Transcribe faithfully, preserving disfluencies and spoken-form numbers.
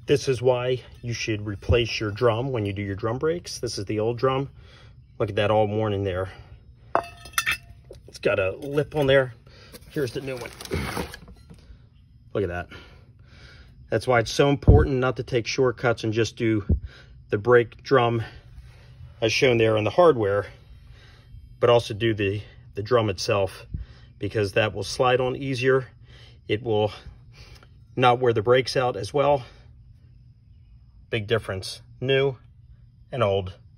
This is why you should replace your drum when you do your drum brakes. This is the old drum. Look at that, all worn in there. It's got a lip on there. Here's the new one. Look at that. That's why it's so important not to take shortcuts and just do the brake drum as shown there in the hardware, but also do the, the drum itself, because that will slide on easier. It will not wear the brakes out as well. Big difference, new and old.